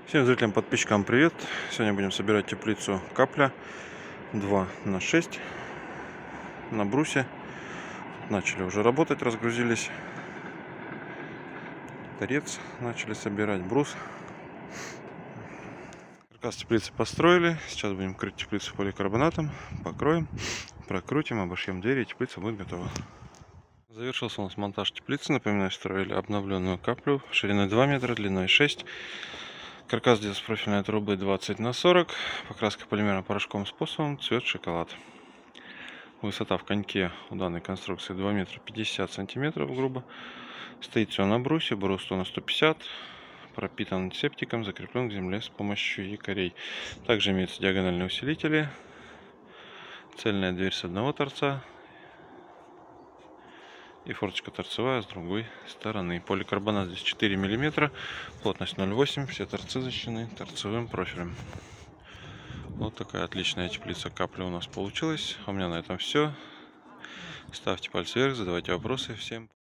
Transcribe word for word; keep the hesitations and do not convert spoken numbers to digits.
Всем зрителям, подписчикам привет! Сегодня будем собирать теплицу Капля два на шесть на брусе. Начали уже работать, разгрузились. Торец начали собирать, брус. Каркас теплицы построили. Сейчас будем крыть теплицу поликарбонатом. Покроем, прокрутим, обошьем двери, и теплица будет готова. Завершился у нас монтаж теплицы. Напоминаю, строили обновленную Каплю шириной два метра, длиной шесть. Каркас здесь с профильной трубы двадцать на сорок. Покраска полимерным порошком способом цвет шоколад. Высота в коньке у данной конструкции два метра пятьдесят сантиметров грубо. Стоит все на брусе. Брус сто на сто пятьдесят. Пропитан септиком, закреплен к земле с помощью якорей. Также имеются диагональные усилители. Цельная дверь с одного торца. И форточка торцевая с другой стороны. Поликарбонат здесь четыре миллиметра, плотность ноль восемь, все торцы защищены торцевым профилем. Вот такая отличная теплица Капля у нас получилась. У меня на этом все. Ставьте пальцы вверх, задавайте вопросы. Всем